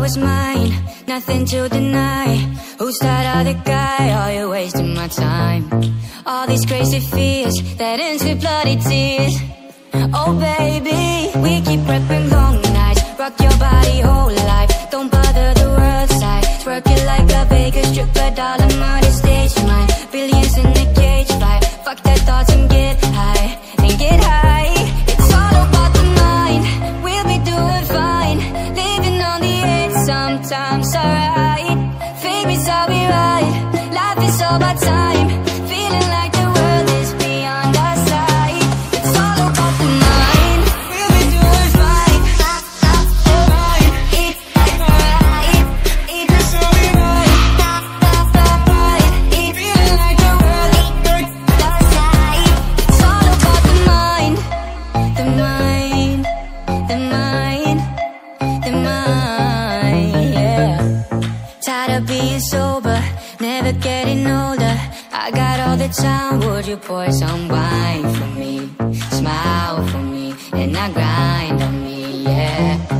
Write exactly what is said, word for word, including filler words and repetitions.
was mine, nothing to deny. Who's that other guy? Oh, you're wasting my time. All these crazy fears that ends with bloody tears. Oh baby, we keep reppin' long nights. Rock your body whole life, don't bother the world side. Twerk it like a Vegas stripper, doll, I'm on the stage mine. Billions in the cage fight, fuck that thoughts and get high, and get high. It's all about the mind, we'll be doing fine. Living on the edge, sometimes alright. Fame is all we ride, life is all about time. Feeling like the world is beyond our sight. It's all about the mind, we'll be doing fine. Fine, it, right, it, it's all we ride. It, feeling like the world is beyond our sight. It's all about the mind, the mind, the mind, the mind, yeah. Tired of being sober, never getting older. I got all the time, would you pour some wine for me? Smile for me, and not grind on me, yeah.